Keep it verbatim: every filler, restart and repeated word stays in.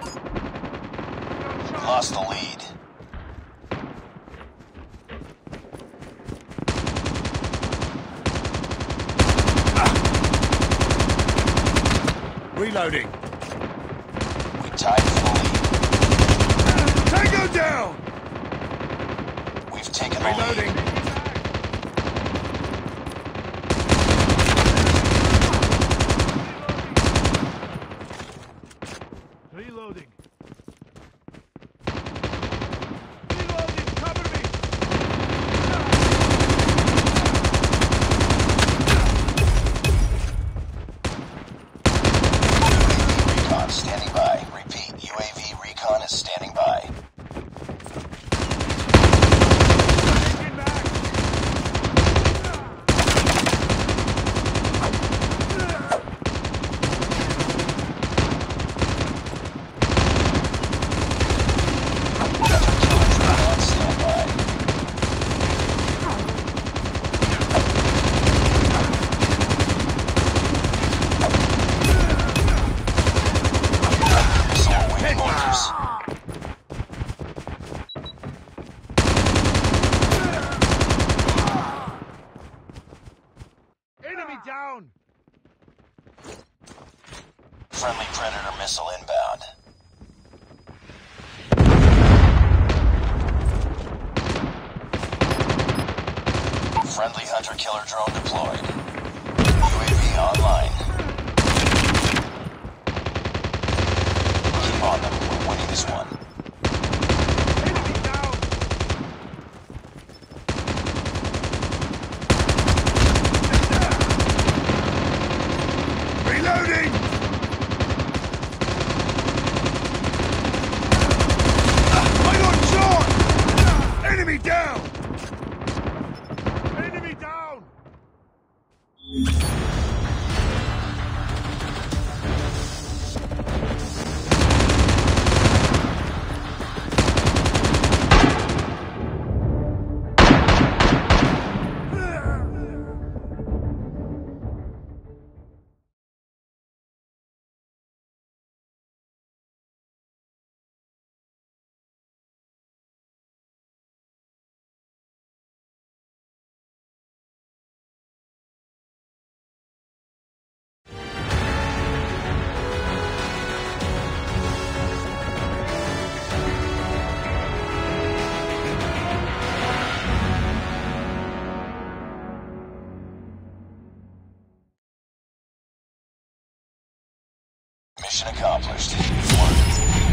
Lost the lead. Reloading. We tied for the lead. Tango down! We've taken the Reloading. lead. Reloading. Reloading, cover me! Recon standing by. Repeat, U A V recon is standing by. Taking back! On standby. Missile awaiting orders. Enemy down! Friendly Predator missile inbound. Friendly hunter-killer drone deployed. U A V online. Keep on them. We're winning this one. Enemy down! Reloading! I got shot! Enemy down! Enemy down! Mission accomplished.